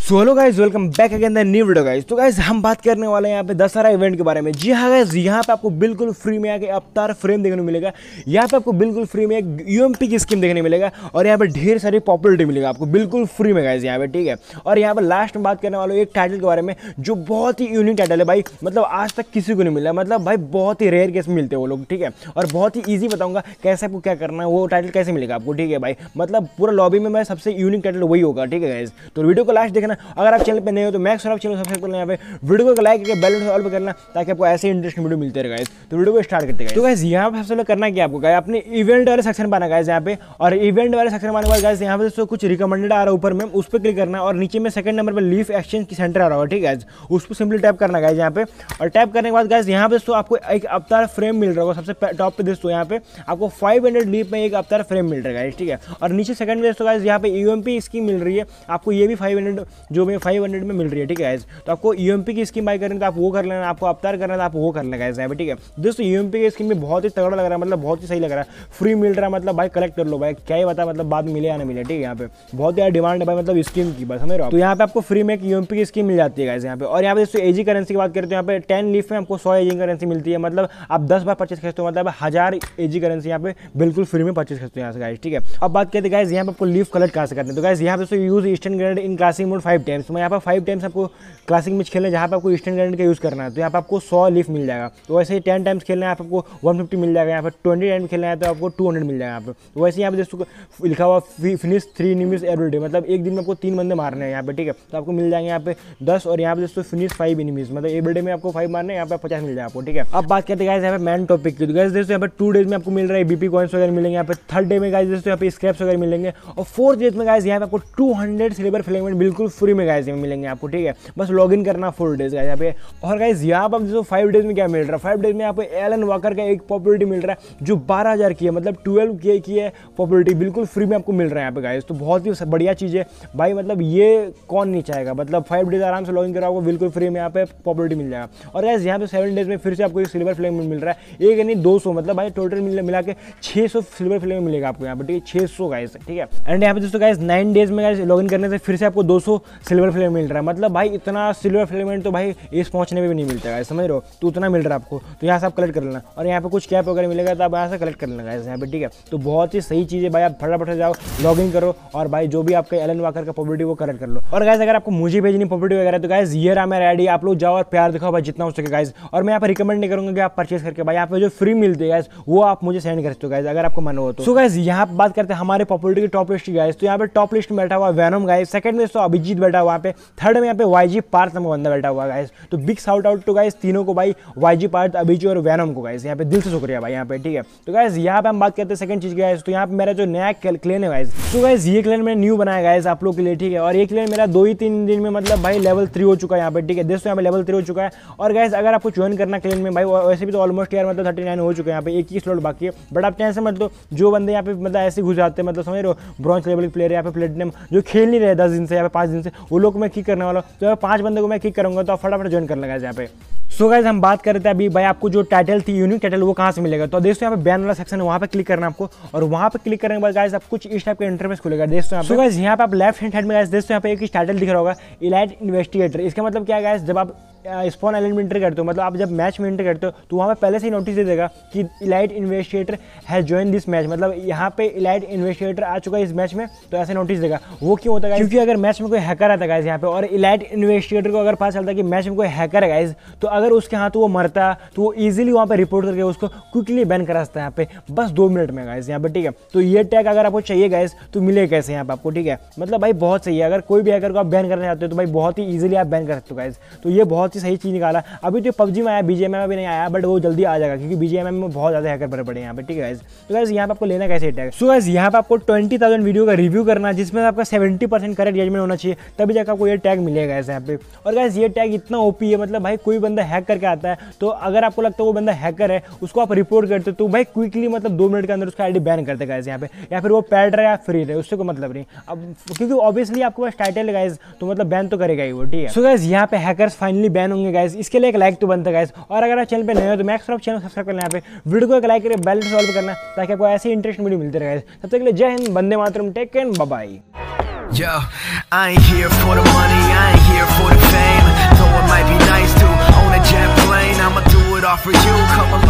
So hello guys, welcome back again the new video guys. तो guys हम बात करने वाले हैं यहाँ पे दशहरा इवेंट के बारे में। जी हाँ गाइस, यहाँ पे आपको बिल्कुल फ्री में आके अवतार फ्रेम देखने को मिलेगा। यहाँ पे आपको बिल्कुल फ्री में एक यूएमपी की स्कीम देखने को मिलेगा और यहाँ पे ढेर सारी पॉपुलरिटी मिलेगा आपको बिल्कुल फ्री में गाइस यहाँ पे, ठीक है। और यहाँ पे लास्ट में बात करने वालों एक टाइटल के बारे में जो बहुत ही यूनिक टाइटल है भाई, मतलब आज तक किसी को नहीं मिला, मतलब भाई बहुत ही रेयर केस में मिलते हैं वो लोग, ठीक है। और बहुत ही ईजी बताऊंगा कैसे आपको क्या करना है, वो टाइटल कैसे मिलेगा आपको, ठीक है भाई। मतलब पूरा लॉबी में मैं सबसे यूनिक टाइटल वही होगा, ठीक है गाइस। तो वीडियो को लास्ट देखना। अगर आप चैनल पे नहीं हो तो मैक्स और आप चैनल सब्सक्राइब करना, यहाँ पे वीडियो को लाइक करके बेल नोटिफिकेशन ऑल पे करना ताकि आपको ऐसे इंटरेस्टिंग वीडियो मिलते रहे गाइस। तो वीडियो को स्टार्ट करते हैं। तो गाइस यहाँ पे सबसे पहले करना क्या आपको गाइस, अपने इवेंट वाले सेक्शन पर आना गाइस यहाँ पे। और इवेंट वाले सेक्शन में आने के बाद गाइस यहाँ पे दोस्तों कुछ रिकमेंडेड आ रहा है ऊपर में, उस पर क्लिक करना है और नीचे में सेकंड नंबर पर लीफ एक्सचेंज की सेंटर आ रहा होगा, ठीक है। उस पर सिंपली टैप करना गाइस यहाँ पे। और टैप करने के बाद गाइस यहाँ पे दोस्तों आपको एक अवतार फ्रेम मिल रहा होगा सबसे टॉप पे दोस्तों। यहाँ पे आपको 500 लीफ में एक अवतार फ्रेम मिल रहा है गाइस, ठीक है। और नीचे सेकंड में दोस्तों गाइस यहाँ पे यूएमपी स्कीम मिल रही है आपको, ये भी 500 जो में 500 में मिल रही है, ठीक है गाइस। तो आपको यूएमपी की स्कीम बाय करनी है तो आप वो कर लेना, आपको अवतार करना है तो आप वो कर लेना गाइस यहाँ पे, ठीक है। दोस्तों यूएमपी की स्कीम में बहुत ही तगड़ा लग रहा है, मतलब बहुत ही सही लग रहा है, फ्री मिल रहा है, मतलब भाई कलेक्ट कर लो भाई, क्या ही बता मतलब बाद में मिले या ना मिले, ठीक है। यहाँ पे बहुत ज़्यादा डिमांड है भाई, मतलब स्कीम की, बस समझ रहे हो। तो यहाँ पे आपको फ्री में एक यूएमपी की स्कीम मिल जाती है गाइस यहाँ पे। और यहाँ पे दोस्तों एजी करेंसी की बात करते हैं, यहाँ पे 10 लीफ में आपको 100 एजी करेंसी मिलती है, मतलब आप 10 बार परचेस करते हो, मतलब 1000 एजी करेंसी यहाँ पे बिल्कुल फ्री में परचेस करते हो यहाँ से गाइस, ठीक है। अब बात करते हैं गाइस यहाँ पे आपको लीफ कलेक्ट कहाँ से करते हैं। तो गाइस यहाँ पे दोस्तों use eastern grenade in classic mode 5 times. तो यहाँ पर 5 टाइम्स आपको क्लासिक मैच खेलना है जहाँ पे आपको ईस्टर्न ग्रेनेड का यूज़ करना है, तो यहाँ पे आपको 100 लीफ मिल जाएगा। तो वैसे ही 10 टाइम्स खेलना है आपको 150 मिल जाएगा, यहाँ पे 20 टाइम्स खेलना है तो आपको 200 मिल जाएगा यहाँ पे। तो वैसे यहाँ पे दोस्तों लिखा हुआ फिनिश 3 एनिमीज एवरी डे, मतलब एक दिन में आपको 3 बंदे मारने हैं यहाँ पे, ठीक है। तो आपको मिल जाएंगे यहाँ पे 10। और यहाँ पे दोस्तों फिनिश 5 एनिमीज, मतलब एवरी डे में आपको 5 मारने हैं, यहाँ पे 50 मिल जाएगा आपको, ठीक है। अब बात करते हैं गाइस यहाँ पे मैन टॉपिक की। तो गाइस दोस्तों यहाँ पे 2 डेज में आपको मिल रहा है बीपी कॉइंस वगैरह मिलेंगे यहाँ पे। 3rd डे में गाइस दोस्तों यहाँ पे स्क्रैप्स वगैरह मिलेंगे। और 4th डे में गाइस यहाँ पे आपको 200 सिल्वर फ्रेगमेंट बिल्कुल फ्री में गाइस मिलेंगे आपको, ठीक है। बस लॉग इन करना 4 डेज गाइस यहाँ पे। और गाइस यहाँ पर दोस्तों 5 डेज में क्या मिल रहा है, 5 डेज में यहाँ पे एलन वॉकर का एक पॉपुलरिटी मिल रहा है जो 12000 की है, मतलब 12K की है पॉपुलरिटी, बिल्कुल फ्री में आपको मिल रहा है यहाँ पे गाइस। तो बहुत ही बढ़िया चीज़ है भाई, मतलब ये कौन नहीं चाहेगा, मतलब 5 डेज आराम से लॉग इन करो, आपको बिल्कुल फ्री में यहाँ पे पॉपुलरिटी मिल जाएगा। और गाइस यहाँ पे 7 डेज में फिर से आपको एक सिल्वर फ्लेम मिल रहा है, एक नहीं 200, मतलब भाई टोटल मिला के 600 सिल्वर फ्लेम मिलेगा आपको यहाँ पे, ठीक है, 600 गाइस, ठीक है। एंड यहाँ पे दोस्तों गाइस 9 डेज में गाइस लॉग इन करने से फिर से आपको 200 सिल्वर फ्लेम मिल रहा है, मतलब भाई इतना सिल्वर फ्लेमेंट तो भाई इस पहुंचने में भी नहीं मिलता है, समझ रहे हो। तो उतना मिल रहा है आपको, तो यहाँ से आप कलेक्ट कर लेना। और यहाँ पे कुछ कैप वगैरह मिलेगा तो आप यहाँ से कलेक्ट कर लेना गाइस यहाँ पे, ठीक है। तो बहुत ही सही चीज़ है भाई, आप फटाफट से जाओ लॉग इन करो और भाई जो भी आपका एलन वॉकर का पॉपुलरिटी वो कलेक्ट कर लो। और गाइस अगर आपको मुझे भेजनी पॉपुलरिटी वगैरह तो गाइस ये रहा मेरा आईडी, आप लोग जाओ और प्यार दिखाओ भाई जितना हो सके गाइस। और मैं यहाँ पे रिकमेंड नहीं करूँगा कि आप परचेस करके भाई यहाँ पे जो फ्री मिलते हैं गाइस वो आप मुझे सेंड कर सकते हो गाइस अगर आपको मन हो तो। सो गाइस यहाँ पे बात करते हैं हमारे पॉपुलरिटी की टॉप लिस्ट की गाइस। तो यहाँ पे टॉप लिस्ट में बैठा हुआ वेनम गाइस, सेकंड में दोस्तों अभिजीत बैठा हुआ पे, 3rd में यहाँ पे वाईजी पार्थ नाम का बंदा बैठा हुआ गाइस। तो big shout out to guys तीनों को भाई, वाईजी पार्थ, अभिजीत और वेनम को गाइस यहाँ पे दिल से शुक्रिया भाई यहाँ पे, ठीक है। तो गाइस यहाँ पे हम बात करते हैं सेकंड चीज गाइस। तो यहाँ पे मेरा जो नया क्लेन है गाइस, तो गाइस ये क्लेन मैंने न्यू बनाया गाइस आप लोग के लिए, ठीक है। और ये क्लेन मेरा 2 ही 3 दिन में मतलब भाई लेवल 3 हो चुका है यहाँ पे, ठीक है। दोस्तों यहाँ पे लेवल 3 हो चुका है। और गाइस अगर आपको ज्वाइन करना क्लेन में भाई, वैसे भी तो ऑलमोस्ट यार मतलब 39 हो चुके हैं यहाँ पे, एक ही स्लॉट बाकी है। बट आप टेंशन मत लो, जो बंदे यहाँ पे मतलब ऐसे घुस जाते हैं, मतलब समझ रहे हो ब्रॉन्ज लेवल के प्लेयर यहाँ पे प्लेटिनम जो खेल नहीं रहे 10 दिन से या 5 दिन से, वो लोग मैं किक करने वाला हूँ। तो 5 बंदे को मैं किक करूँगा तो फटाफट ज्वाइन कर लगा यहाँ पे। सो गाइस हम बात करते हैं अभी भाई आपको जो टाइटल थी यूनिक टाइटल वो कहाँ से मिलेगा। तो दोस्तों यहाँ पे बैन वाला सेक्शन है, वहाँ पे क्लिक करना आपको। और वहाँ पे क्लिक करने के बाद गाइस आप कुछ इस टाइप का इंटरफेस खुलेगा दोस्तों यहाँ पे। गाइस यहाँ पे आप लेफ्ट हैंड साइड में गाइस दोस्तों यहाँ पे एक टाइटल दिख रहा होगा इलाइट इन्वेस्टिगेटर। इसका मतलब क्या है गाइस, जब आप स्पॉन आइलैंड में एंटर करते हो, मतलब आप जब मैच में एंटर करते हो तो वहाँ पे पहले से ही नोटिस दे देगा कि elite investigator has join this match, मतलब यहाँ पे इलाइट इन्वेस्टिगेटर आ चुका है इस मैच में, तो ऐसे नोटिस देगा। वो क्यों होता है क्योंकि अगर मैच में कोई हैकर आता है गाइस यहाँ पे और इलाइट इन्वेस्टिगेटर को अगर पता चलता है कि मैच में कोई हैकर है गाइस, तो अगर उसके हाथ वो मरता तो वो ईजिली वहाँ पे रिपोर्ट करके उसको क्विकली बैन करा सकता है यहाँ पे बस 2 मिनट में गाइस यहाँ पे, ठीक है। तो ये टैग अगर आपको चाहिए गाइस तो मिले कैसे यहाँ पे आपको, ठीक है। मतलब भाई बहुत सही है, अगर कोई भी हैकर को आप बैन करना चाहते हो तो भाई बहुत ही ईजिली आप बैन कर सकते हो गाइस। तो ये बहुत ही सही चीज़ निकाला। अभी तो पबजी में आया, बीजीएमआई में भी नहीं आया, बट वो जल्दी आ जाएगा क्योंकि बीजीएमआई में बहुत ज़्यादा हैकर भरे पड़े हैं यहाँ पे, ठीक है गाइस। तो गाइस यहाँ पे आपको लेना कैसे टैग। सो गाइस यहाँ पे आपको 20,000 वीडियो का रिव्यू करना है जिसमें आपका 70% करेक्ट जजमेंट होना चाहिए, तभी जाकर आपको ये टैग मिलेगा यहाँ पे। और गाइस ये टैग इतना ओपी है, मतलब भाई कोई बंदा हैक करके आता है तो अगर आपको लगता है वो बंदा हैकर है उसको आप रिपोर्ट करते हो तो भाई क्विकली मतलब 2 मिनट के अंदर उसका आईडी बैन करते गाइस यहाँ पे, या फिर वो पैड रहे या फ्री रहे उससे कोई मतलब नहीं। अब क्योंकि ऑब्वियसली आपके पास टाइटल है गाइस तो मतलब बैन तो करेगा ही वो, ठीक है। सो गाइस यहाँ पे हैकर्स फाइनली बैन होंगे गाइस, इसके लिए एक लाइक तो बनता है गाइस। और अगर आप चैनल पे नए हो तो मैक्स और चैनल सब्सक्राइब करना, यहाँ पे वीडियो को एक लाइक करके बेल सॉल्व करना ताकि आपको ऐसे इंटरेस्टिंग वीडियो मिलते रहे। तब तक के लिए जय हिंद, वंदे मातरम, take care, bye bye. Yo, I ain't here for the money. all for you. Come